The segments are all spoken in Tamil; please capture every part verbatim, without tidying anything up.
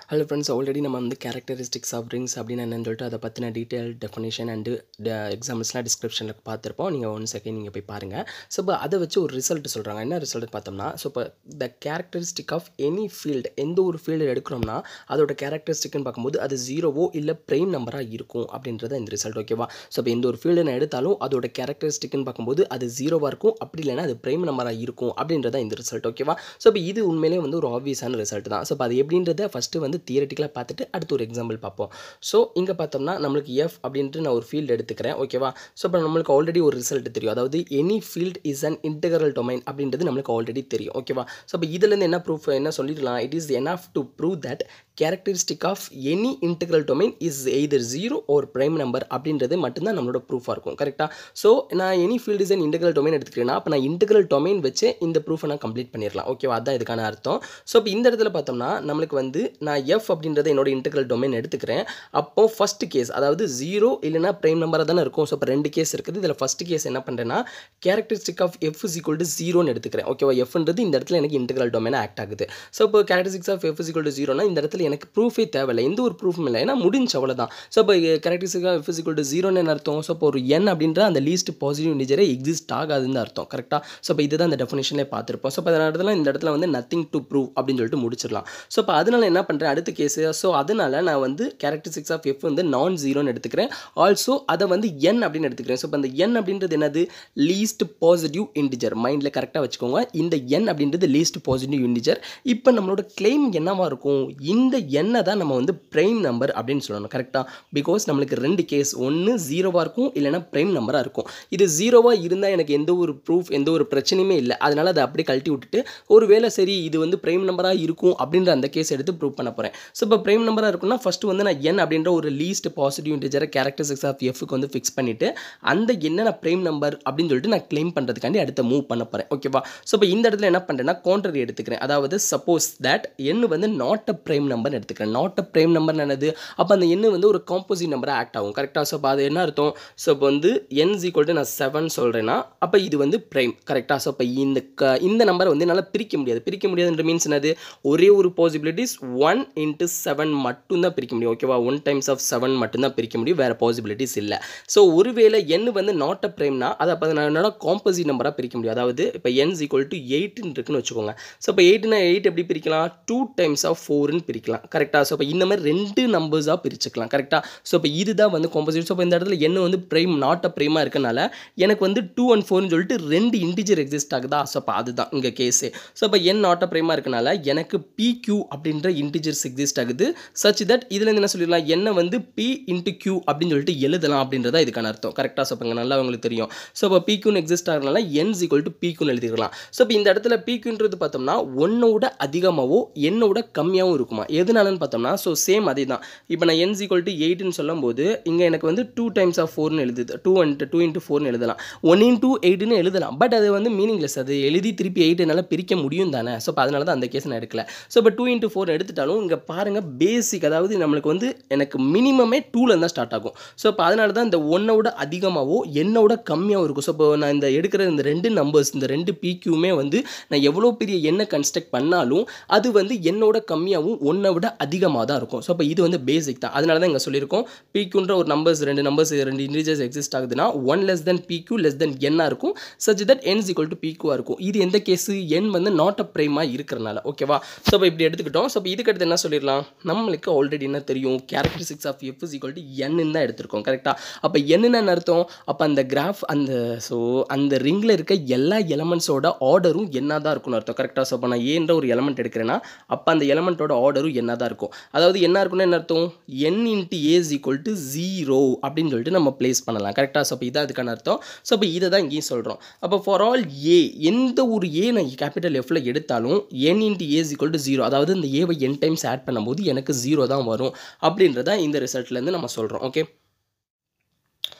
Hello friends, already நம்ம வந்து characteristics of rings அப்படினா என்னன்னு சொல்லிட்டு அத பத்தின detailed definition and examples-லாம் description-ல பார்த்திருப்போம். நீங்க one second நீங்க போய் பாருங்க. சோ அத வச்சு ஒரு ரிசல்ட் சொல்றாங்க. என்ன ரிசல்ட் பார்த்தோம்னா, so the characteristic of any field எந்த ஒரு field எடுக்கறோம்னா அதோட characteristic-னு பாக்கும்போது அது ஜீரோவோ இல்ல prime number-ஆ இருக்கும் அப்படின்றது இந்த ரிசல்ட் ஓகேவா. சோ எந்த ஒரு field நான் எடுத்தாலும் அதோட characteristic-னு பாக்கும்போது அது ஜீரோவா இருக்கும் அப்படி இல்லனா அது prime number-ஆ இருக்கும் அப்படின்றது இந்த ரிசல்ட் ஓகேவா. சோ இது உண்மையிலேயே வந்து ஒரு obvious-ஆன ரிசல்ட் தான். சோ அது எப்படின்றத ஃபர்ஸ்ட் வந்து தியரிட்டிக்கலா பார்த்துட்டு அடுத்து ஒரு எக்ஸாம்பிள் பார்ப்போம். சோ இங்க பார்த்தோம்னா நமக்கு F அப்படினு நான் ஒரு ஃபீல்ட் எடுத்துக்கிறேன் ஓகேவா. சோ இப்போ நமக்கு ஆல்ரெடி ஒரு ரிசல்ட் தெரியும். அதாவது any field is an integral domain அப்படின்றது நமக்கு ஆல்ரெடி தெரியும் ஓகேவா. சோ இப்போ இதில இருந்து என்ன ப்ரூஃப் என்ன சொல்லிடலாம், it is enough to prove that characteristic of any integral domain is either zero or prime number அப்படின்றது மட்டும் தான் நம்மளோட ப்ரூஃபா இருக்கும் கரெக்ட்டா. சோ நான் any field is an integral domain எடுத்துக்கிறேன்னா அப்ப நான் integral domain வச்சு இந்த ப்ரூஃபை நான் கம்ப்ளீட் பண்ணிரலாம் ஓகேவா. அதான் இதுக்கான அர்த்தம். சோ இப்போ இந்த இடத்துல பார்த்தோம்னா நமக்கு வந்து நான் F அப்படின்றத என்னோட integral domain எடுத்துக்கிறேன். அப்போ ஃபர்ஸ்ட் கேஸ் அதாவது zero இல்லனா prime number தான இருக்கும். சோ இப்போ ரெண்டு கேஸ் இருக்குது. இதுல ஃபர்ஸ்ட் கேஸ் என்ன பண்றேன்னா characteristic of F is equal to zero னு எடுத்துக்கிறேன் ஓகேவா. F ன்றது இந்த இடத்துல எனக்கு integral domain ஆக்ட் ஆகுது. சோ இப்போ characteristic of F is equal to zero னா இந்த இடத்துல எனக்கு ப்ரூஃபே தேவையில்லை. எந்த ஒரு ப்ரூஃபும் இல்லை. ஏன்னா முடிஞ்ச அவ்வளவுதான். சோ இப்போ characteristic of F is equal to zero ன்னு அர்த்தம். சோ இப்போ ஒரு n அப்படின்ற அந்த லீஸ்ட் பாசிட்டிவ் இன்டிஜரே எக்ஸிஸ்ட் ஆகாதுன்னு அர்த்தம் கரெக்ட்டா. சோ இப்போ இதுதான் இந்த டெஃபினிஷன்ல பார்த்திருப்போம். சோ இப்போ அதனால இந்த இடத்துல வந்து nothing to prove அப்படினு சொல்லிட்டு முடிச்சிரலாம். சோ இப்போ அதனால என்ன பண்றேன் அடுத்த கேஸ். சோ அதனால நான் வந்து characteristics of F வந்து நான் ஜீரோ ன்னு எடுத்துக்கிறேன். ஆல்சோ அத வந்து n அப்படினு எடுத்துக்கிறேன். சோ இப்போ அந்த n அப்படின்றது என்னது லீஸ்ட் பாசிட்டிவ் இன்டிஜர். மைண்ட்ல கரெக்ட்டா வெச்சுக்கோங்க. இந்த n அப்படின்றது லீஸ்ட் பாசிட்டிவ் இன்டிஜர். இப்போ நம்மளோட claim என்னவா இருக்கும், இந்த n தான் நம்ம வந்து prime number அப்படினு சொல்லணும் கரெக்ட்டா. because நமக்கு ரெண்டு கேஸ், ஒன்னு ஜீரோவா இருக்கும் இல்லனா prime number-ஆ இருக்கும். இது ஜீரோவா இருந்தா எனக்கு எந்த ஒரு ப்ரூஃப் எந்த ஒரு பிரச்சனையுமே இல்ல. அதனால அத அப்படியே கழட்டி விட்டுட்டு ஒருவேளை சரி இது வந்து prime number-ஆ இருக்கும் அப்படின்ற அந்த கேஸ் எடுத்து ப்ரூவ் பண்ண போறேன். சோ இப்போ prime number-ஆ இருக்கும்னா ஃபர்ஸ்ட் வந்து நான் n அப்படின்ற ஒரு லீஸ்ட் பாசிட்டிவ் இன்டிஜரை characteristics of F க்கு வந்து ஃபிக்ஸ் பண்ணிட்டு அந்த n நான் prime number அப்படினு சொல்லிட்டு நான் claim பண்றதுக்காண்டி அடுத்து மூவ் பண்ண போறேன் ஓகேவா. சோ இப்போ இந்த இடத்துல என்ன பண்றேன்னா கான்ட்ரரி எடுத்துக்கிறேன். அதாவது suppose that n வந்து not a prime number எடுத்துக்கிறேன். not a prime number என்னது, அப்ப அந்த n வந்து ஒரு காம்போசிட் நம்பரா ஆக்ட் ஆகும் கரெக்ட்டா. சோ அது என்ன அர்த்தம், சோ இப்போ வந்து n = நான் செவன் சொல்றேன்னா அப்ப இது வந்து prime கரெக்ட்டா. சோ இப்போ இந்த இந்த நம்பரை வந்து என்னால பிரிக்க முடியாது. பிரிக்க முடியாதுன்ற மீன்ஸ் என்னது, ஒரே ஒரு பாசிபிலிட்டிஸ் one into seven மட்டும் தான் பிரிக்க முடியும் ஓகேவா. one times of seven மட்டும் தான் பிரிக்க முடியும், வேற பாசிபிலிட்டிஸ் இல்ல. சோ ஒருவேளை n வந்து not a prime னா அத அப்ப நான் என்னோட காம்போசிட் நம்பரா பிரிக்க முடியும். அதாவது இப்போ n = eight ன்னு இருக்குன்னு வெச்சுக்கோங்க. சோ இப்போ eight னா eight எப்படி பிரிக்கலாம், two times of four ன்னு பிரிக்கலாம் கரெக்ட்டா. சோ இப்போ இந்த மாதிரி ரெண்டு நம்பர்ஸா பிரிச்சுக்கலாம் கரெக்ட்டா. சோ இப்போ இதுதான் வந்து காம்போசிட். சோ இப்போ இந்த இடத்துல n வந்து prime not a prime-ஆ இருக்கனால எனக்கு வந்து two and four ன்னு சொல்லிட்டு ரெண்டு இன்டிஜர் எக்ஸிஸ்ட் ஆகுதா. சோ அப்ப அதுதான் இங்க கேஸ். சோ இப்போ n not a prime-ஆ இருக்கனால எனக்கு pq அப்படின்ற இன்டிஜர்ஸ் எக்ஸிஸ்ட் ஆகுது such that இதுல இருந்து என்ன சொல்லிடலாம், n வந்து p into q அப்படினு சொல்லிட்டு எழுதலாம் அப்படின்றதா இதுக்கான அர்த்தம் கரெக்ட்டா. சோ இப்போ நல்லா உங்களுக்கு தெரியும். சோ இப்போ pq ன்னு எக்ஸிஸ்ட் ஆகறனால n = pq ன்னு எழுதிக்கலாம். சோ இப்போ இந்த இடத்துல pq ன்றது பார்த்தோம்னா one ஓட அதிகமாவோ n ஓட கம்மியாவோ இருக்குமா. எதனாலன்னு பார்த்தோம்னா சோ சேம் அதேதான். இப்போ நான் n = eight ன்னு சொல்லும்போது இங்க எனக்கு வந்து two times of four ன்னு எழுதுது. two into two into four ன்னு எழுதலாம். one into eight ன்னு எழுதலாம். பட் அது வந்து மீனிங்லெஸ். அது எழுதி திருப்பி eight என்னால பிரிக்க முடியும் தானே. சோ அதனால தான் அந்த கேஸ் நான் எடுக்கல. சோ இப்போ two into four எடுத்துட்டாலும் இங்க பாருங்க பேசிக், அதாவது நமக்கு வந்து எனக்கு மினிமமே two ல இருந்தா ஸ்டார்ட் ஆகும். சோ அப்ப அதனால தான் இந்த one ஓட அதிகமாவோ n ஓட கம்மியாவோ இருக்கும். சோ இப்போ நான் இந்த எடுக்கிற இந்த ரெண்டு நம்பர்ஸ் இந்த ரெண்டு pqமே வந்து நான் எவ்வளவு பெரிய n கன்ஸ்ட்ரக்ட் பண்ணாலும் அது வந்து n ஓட கம்மியாவும் one விட அதிகமா தான் இருக்கும். சோ அப்ப இது வந்து பேசிக் தான். அதனால தான் இங்க சொல்லிருக்கோம் pqன்ற ஒரு நம்பர்ஸ் ரெண்டு நம்பர்ஸ் ரெண்டு இன்டிஜர்ஸ் எக்ஸிஸ்ட் ஆகுதுன்னா one less than pq less than n ஆ இருக்கும் such that n = pq ஆ இருக்கும். இது எந்த கேஸ், n வந்து not a prime-ஆ இருக்கறனால ஓகேவா. சோ இப்போ இப்படி எடுத்துக்கிட்டோம். சோ இப்போ இதுக்கு அடுத்து என்ன சொல்லிரலாம், நமக்கு ஆல்ரெடி என்ன தெரியும், characteristics of F is equal to n ன்னு தான் எடுத்துறோம் கரெக்ட்டா. அப்ப n ன்னா என்ன அர்த்தம், அப்ப அந்த கிராஃப் அந்த சோ அந்த ரிங்ல இருக்க எல்லா எலிமெண்ட்ஸோட ஆர்டரும் n ஆ தான் இருக்கும்னு அர்த்தம் கரெக்ட்டா. சோ அப்ப நான் a என்ற ஒரு எலிமெண்ட் எடுக்கிறேன்னா அப்ப அந்த எலிமெண்டோட ஆர்டரும் n ஆ தான் இருக்கும். அதாவது என்ன இருக்கும்னா என்ன அர்த்தம், n into a is equal to zero அப்படினு சொல்லிட்டு நம்ம ப்ளேஸ் பண்ணலாம் கரெக்ட்டா. சோ அப்ப இதான் அதுக்கான அர்த்தம். சோ அப்ப இத தான் இங்கேயும் சொல்றோம். அப்ப for all a எந்த ஒரு a நான் கேபிட்டல் F ல எடுத்தாலும் n into a is equal to zero, அதாவது இந்த a வை n டைம்ஸ் ஆட் பண்ணும்போது எனக்கு zero தான் வரும் அப்படின்றத இந்த ரிசல்ட்ல இருந்து நம்ம சொல்றோம் ஓகே.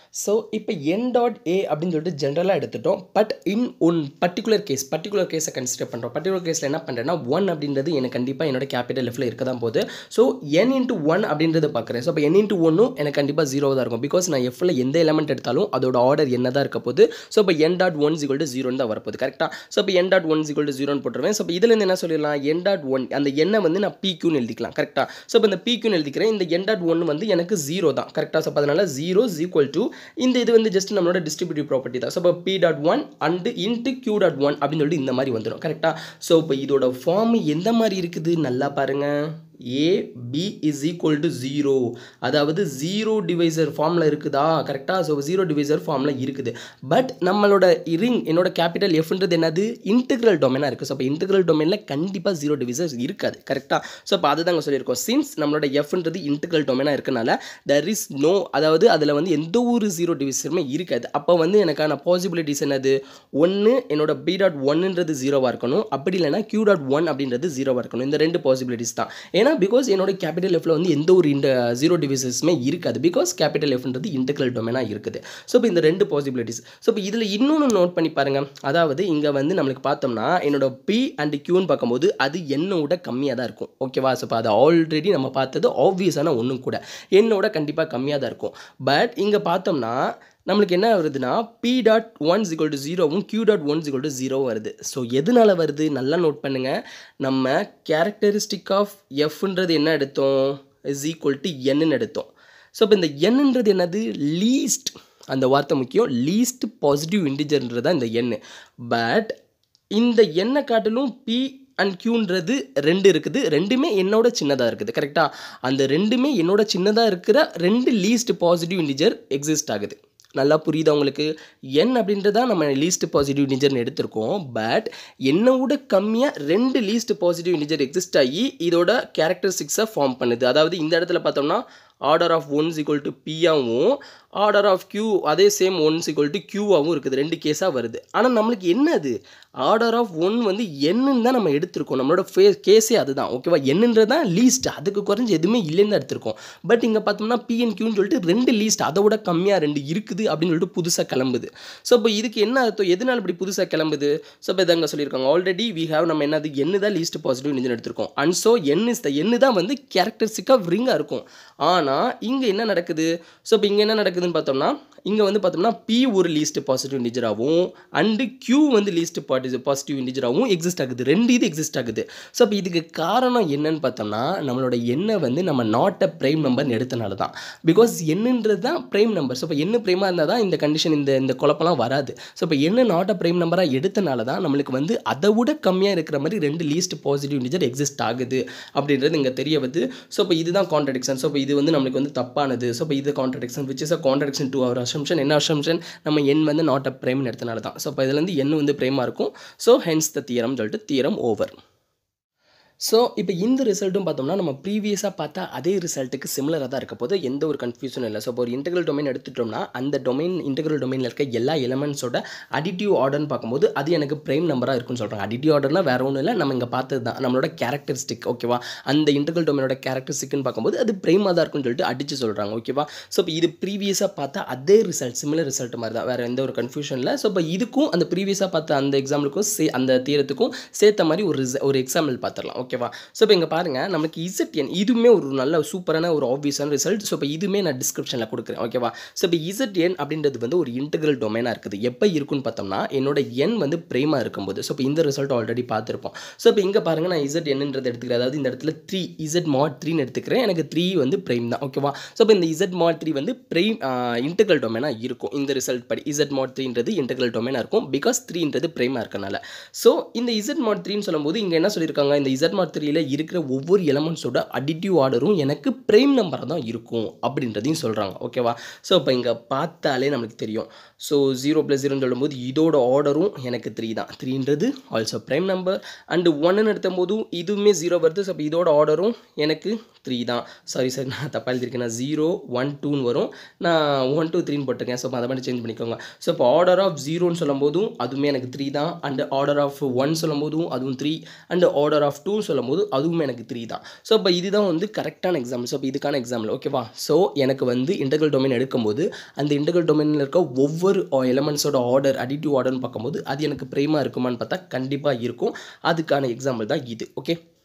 ஸோ இப்போ n டாட் ஏ அப்படின்னு சொல்லிட்டு ஜென்ரலாக எடுத்துட்டோம். But in one particular case particular கேஸை கன்சிடர் பண்ணுறோம். பர்டிகுலர் கேஸில் என்ன பண்ணுறேன்னா ஒன் அப்படின்றது எனக்கு கண்டிப்பாக என்னோட கேபிட்டல் எஃப்ல இருக்க தான் போகுது. ஸோ n இன்ட்டு ஒன் அப்படின்றது பார்க்குறேன். ஸோ இப்போ n இன்ட்டு ஒன்னும் எனக்கு கண்டிப்பாக ஜீரோ தான் இருக்கும். பிகாஸ் நான் எஃப்ல எந்த எலமெண்ட் எடுத்தாலும் அதோட ஆர்டர் என்ன தான் இருக்க போகுது. ஸோ இப்போ n dot one equal to ஜீரோன்னு தான் வரப்போகுது. கரெக்டாக? ஸோ இப்போ n dot one equal to ஜீரோன்னு போட்டுருவேன். ஸோ இப்போ இதுலேருந்து என்ன சொல்லிடலாம், n டாட் ஒன் அந்த எண்ணை வந்து நான் பிக்யூன்னு எழுதிக்கலாம். கரெக்டாக? ஸோ இப்போ இந்த பிக்யூன்னு எழுதிக்கிறேன். இந்த n டாட் ஒன் வந்து எனக்கு ஜீரோ தான். கரெக்டாக? ஸோ அதனால ஜீரோ இஸ் ஈக்குவல் டு இந்த இது வந்து ஜஸ்ட் நம்மளோட டிஸ்ட்ரிபியூட்டிவ் ப்ராப்பர்ட்டி தான். ஸோ இப்போ p dot one and into q dot one அப்படின்னு சொல்லிட்டு இந்த மாதிரி வந்துடும். கரெக்டாக? ஸோ இப்போ இதோட ஃபார்ம் எந்த மாதிரி இருக்குது நல்லா பாருங்கள். a b is equal to zero, அதாவது ஜீரோ டிவைசர் ஃபார்மில் இருக்குதா? கரெக்டாக? ஸோ ஜீரோ டிவைசர் ஃபார்மில் இருக்குது. பட் நம்மளோட ரிங் என்னோட கேபிட்டல் எஃப்ன்றது என்னது, இன்டெக்ரல் டொமைனாக இருக்குது. ஸோ இப்போ இன்டெக்ரல் டொமைனில் கண்டிப்பாக ஜீரோ டிவைசர்ஸ் இருக்காது. கரெக்டாக? ஸோ இப்போ அதை தாங்க சொல்லியிருக்கோம். சின்ஸ் நம்மளோட எஃப்ன்றது இன்டெக்ரல் டொமைனாக இருக்கனால there is no, அதாவது அதில் வந்து எந்த ஒரு ஜீரோ டிவைசருமே இருக்காது. அப்போ வந்து எனக்கான பாசிபிலிட்டிஸ் என்னது, ஒன்று என்னோட b டாட் ஒன்னுன்றது ஜீரோவாக இருக்கணும், அப்படி இல்லைனா q டாட் ஒன் அப்படின்றது ஜீரோவாக இருக்கணும். இந்த ரெண்டு பாசிபிலிட்டிஸ் தான். ஏன்னா பிகாஸ் என்னோட கேபிட்டல் எஃப்ல வந்து எந்த ஒரு இந்த ஜீரோ டிவைசஸுமே இருக்காது. பிகாஸ் கேபிட்டல் எஃப்ன்றது இன்டெக்ரல் டொமைனாக இருக்குது. ஸோ இப்போ இந்த ரெண்டு பாசிபிலிட்டிஸ். ஸோ இப்போ இதில் இன்னொன்று நோட் பண்ணி பாருங்க. அதாவது இங்கே வந்து நம்மளுக்கு பார்த்தோம்னா என்னோட p அண்ட் qன்னு பார்க்கும்போது அது என்னோட கம்மியாக தான் இருக்கும். ஓகேவா? ஸோ இப்போ அது ஆல்ரெடி நம்ம பார்த்தது ஆப்வியஸான ஒன்றும் கூட என்னோட கண்டிப்பாக கம்மியாக தான் இருக்கும். பட் இங்கே பார்த்தோம்னா நம்மளுக்கு என்ன வருதுன்னா p dot one equal to ஜீரோவும் q dot one equal to zero வருது. ஸோ எதனால வருது நல்லா நோட் பண்ணுங்கள். நம்ம கேரக்டரிஸ்டிக் ஆஃப் எஃப்ன்றது என்ன எடுத்தோம், இஸ் ஈக்குவல் டு என்னன்னு எடுத்தோம். ஸோ இப்போ இந்த என்னன்றது என்னது, லீஸ்ட், அந்த வார்த்தை முக்கியம், லீஸ்ட் பாசிட்டிவ் இன்டிஜர்ன்றது தான் இந்த எண். பட் இந்த எண்ணை காட்டிலும் p அண்ட் க்யூன்றது ரெண்டு இருக்குது. ரெண்டுமே என்னோட சின்னதாக இருக்குது. கரெக்டாக? அந்த ரெண்டுமே என்னோட சின்னதாக இருக்கிற ரெண்டு லீஸ்ட் பாசிட்டிவ் இன்டிஜர் எக்ஸிஸ்ட் ஆகுது. நல்லா புரியுதா உங்களுக்கு? n அப்படின்றதா நம்ம லீஸ்ட் பாசிட்டிவ் இன்டிஜர்னு எடுத்திருக்கோம். பட் என்னை விட கம்மியாக ரெண்டு லீஸ்ட் பாசிட்டிவ் இன்டிஜர் எக்ஸிஸ்ட் ஆகி இதோட கேரக்டரிஸ்டிக்ஸை ஃபார்ம் பண்ணுது. அதாவது இந்த இடத்துல பார்த்தோம்னா order of ones equal to பியாகவும் ஆர்டர் ஆஃப் கியூ அதே சேம் ஒன்ஸ் ஈக்குவல் டு கியூவாகவும் இருக்குது. ரெண்டு கேஸாக வருது. ஆனால் நம்மளுக்கு என்ன அது, ஆர்டர் ஆஃப் ஒன் வந்து என்னன்னு தான் நம்ம எடுத்திருக்கோம். நம்மளோட ஃபே கேஸே அதுதான். ஓகேவா? என்னன்றது தான் லீஸ்ட், அதுக்கு குறைஞ்சி எதுவுமே இல்லைன்னு தான் எடுத்திருக்கோம். பட் இங்கே பார்த்தோம்னா பி அண்ட் கியூன்னு சொல்லிட்டு ரெண்டு லீஸ்ட் அதை விட கம்மியாக ரெண்டு இருக்குது அப்படின்னு சொல்லிட்டு புதுசாக கிளம்புது. ஸோ இப்போ இதுக்கு என்ன அர்த்தம், எதனால் இப்படி புதுசாக கிளம்புது? ஸோ இப்போ இதாங்க சொல்லியிருக்காங்க. ஆல்ரெடி வி ஹேவ் நம்ம என்னது என்ன தான் லீஸ்ட் பாசிட்டிவ் இன்ஜின் எடுத்திருக்கோம். And so n is the என்ன தான் வந்து கேரக்டரிஸ்டிக்காக ரிங்காக இருக்கும். ஆனால் இங்கே என்ன நடக்குது, ஸோ இப்போ இங்கே என்ன நடக்குதுன்னு பார்த்தோம்னா இங்கே வந்து பார்த்தோம்னா P ஒரு லீஸ்ட் பாசிட்டிவ் இன்டிஜராகவும் அண்டு Q வந்து லீஸ்ட் பாசிட்டிவ் இன்டிஜராகவும் எக்ஸிஸ்ட் ஆகுது. ரெண்டு இது எக்ஸிஸ்ட் ஆகுது. ஸோ இப்போ இதுக்கு காரணம் என்னன்னு பார்த்தோம்னா நம்மளோட எண்ணை வந்து நம்ம நாட் அ ப்ரைம் நம்பர்னு எடுத்தனால தான். பிகாஸ் என்னன்றது தான் ப்ரைம் நம்பர். ஸோ இப்போ என்ன ப்ரைமாக இருந்தால் தான் இந்த கண்டிஷன் இந்த இந்த குழப்பம்லாம் வராது. ஸோ இப்போ என்ன நாட் அ ப்ரைம் நம்பராக எடுத்தனால தான் நம்மளுக்கு வந்து அதை விட கம்மியாக இருக்கிற மாதிரி ரெண்டு லீஸ்ட் பாசிட்டிவ் இன்டிஜர் எக்ஸிஸ்ட் ஆகுது அப்படின்றது இங்கே தெரிய வருது. ஸோ இப்போ இதுதான் கான்ட்ரடிக்ஷன். ஸோ இப்போ இது வந்து நம்மளுக்கு வந்து தப்பானது. ஸோ இப்போ இது contradiction which is a contradiction to our assumption. என்ன அசம்ஷன், நம்ம n வந்து நாட் அ ப்ரைம்னு எடுத்தனால தான். ஸோ இப்போ இதுலேருந்து n வந்து ப்ரைமாக இருக்கும். ஸோ ஹென்ஸ் த தியரம் சொல்லிட்டு தியரம் ஓவர். ஸோ இப்போ இந்த ரிசல்ட்டும் பார்த்தோம்னா நம்ம ப்ரீவியஸாக பார்த்தா அதே ரிசல்ட்டுக்கு சிமிலராக தான் இருக்க போது, எந்த ஒரு கன்ஃபியூஷனும் இல்லை. ஸோ இப்போ ஒரு இன்டெக்ரல் டொமைன் எடுத்துட்டோம்னா அந்த டொமைன் இன்டெக்ரல் டொமைனில் இருக்க எல்லா எலமெண்ட்ஸோட அடிட்டிவ் ஆர்டர்னு பார்க்கும்போது அது எனக்கு ப்ரைம் நம்பராக இருக்குன்னு சொல்கிறாங்க. அடிட்டிவ் ஆர்டர்னா வேறு ஒன்றும் இல்லை, நம்ம இங்கே பார்த்தது தான் நம்மளோட கேரக்டரிஸ்டிக். ஓகேவா? அந்த இன்டெக்ரல் டொமைனோட கேரக்டரிஸ்டிக்னு பார்க்கும்போது அது ப்ரைமாக தான் இருக்குன்னு சொல்லிட்டு அடிச்சு சொல்கிறாங்க. ஓகேவா? ஸோ இப்போ இது ப்ரீவியஸாக பார்த்தா அதே ரிசல்ட், சிமிலர் ரிசல்ட் மாதிரி தான், வேறு எந்த ஒரு கன்ஃபியூஷன் இல்லை. ஸோ இப்போ இதுக்கும் அந்த ப்ரீவியஸாக பார்த்த அந்த எக்ஸாம்பிளுக்கும் சே அந்த தீரத்துக்கும் சேர்த்த மாதிரி ஒரு ஒரு எக்ஸாம்பிள் பார்த்துடலாம். ஓகேவா? ஸோ இப்போ இங்கே பாருங்க, நமக்கு Z n இதுவுமே ஒரு நல்ல சூப்பரான ஒரு ஆப்வியஸான ரிசல்ட். ஸோ இப்போ இதுவுமே நான் டிஸ்கிரிப்ஷனில் கொடுக்குறேன். ஓகேவா? ஸோ இப்போ Z n அப்படின்றது வந்து ஒரு இன்டெக்ரல் டொமைனாக இருக்குது. எப்போ இருக்குன்னு பார்த்தோம்னா என்னோட n வந்து ப்ரைமாக இருக்கும்போது. ஸோ இப்போ இந்த ரிசல்ட் ஆல்ரெடி பார்த்துருப்போம். ஸோ இப்போ இங்கே பாருங்கள், நான் Z nன்றது எடுத்துக்கிறேன். அதாவது இந்த இடத்துல த்ரீ Z mod த்ரீன்னு எடுத்துக்கிறேன். எனக்கு த்ரீ வந்து ப்ரைம் தான். ஓகேவா? ஸோ இப்போ இந்த Z mod த்ரீ வந்து ப்ரைம் இன்டெக்ரல் டொமைனாக இருக்கும். இந்த ரிசல்ட் படி Z mod த்ரீன்றது இன்டெக்ரல் டொமைனாக இருக்கும். பிகாஸ் த்ரீன்றது ப்ரைமாக இருக்கனால. ஸோ இந்த Z mod த்ரீன்னு சொல்லும்போது இங்கே என்ன சொல்லியிருக்காங்க, இந்த Z mod த்ரீல இருக்கிற ஒவ்வொரு எலமெண்ட்ஸோட அடிட்டிவ் ஆர்டரும் எனக்கு ப்ரைம் நம்பராக தான் இருக்கும் அப்படின்றதையும் சொல்கிறாங்க. ஓகேவா? ஸோ இப்போ இங்கே பார்த்தாலே நம்மளுக்கு தெரியும். ஸோ ஜீரோ ப்ளஸ் ஜீரோன்னு சொல்லும்போது இதோட ஆர்டரும் எனக்கு த்ரீ தான். த்ரீன்றது ஆல்சோ ப்ரைம் நம்பர். அண்டு ஒன்னு எடுத்தும் போதும் இதுவுமே ஜீரோ வருது. ஸோ இப்போ இதோட ஆர்டரும் எனக்கு த்ரீ தான். சாரி சார், நான் தப்பாக எழுதியிருக்கேன். நான் ஜீரோ ஒன் டூன்னு வரும், நான் ஒன் டூ த்ரீன்னு போட்டிருக்கேன். ஸோ அதை மட்டும் சேஞ்ச் பண்ணிக்கோங்க. ஸோ இப்போ ஆர்டர் ஆஃப் ஜீரோன்னு சொல்லும் போதும் அதுவுமே எனக்கு த்ரீ தான். அண்டு ஆர்டர் ஆஃப் ஒன் சொல்லும் போதும் அதுவும் three. And order of two சொல்லும்போது அதுவுமே எனக்கு த்ரீ தான். ஸோ அப்போ இதுதான் வந்து கரெக்டான எக்ஸாம்பிள். ஸோ அப்போ இதுக்கான எக்ஸாம்பிள் ஓகேவா. ஸோ எனக்கு வந்து இன்டெக்ரல் டொமைன் எடுக்கும்போது அந்த இன்டெக்ரல் டொமைனில் இருக்க ஒவ்வொரு எலமெண்ட்ஸோட ஆர்டர் அடிட்டிவ் ஆர்டர்னு பார்க்கும்போது அது எனக்கு ப்ரைமாக இருக்குமான்னு பார்த்தா கண்டிப்பாக இருக்கும். அதுக்கான எக்ஸாம்பிள் தான் இது. ஓகே.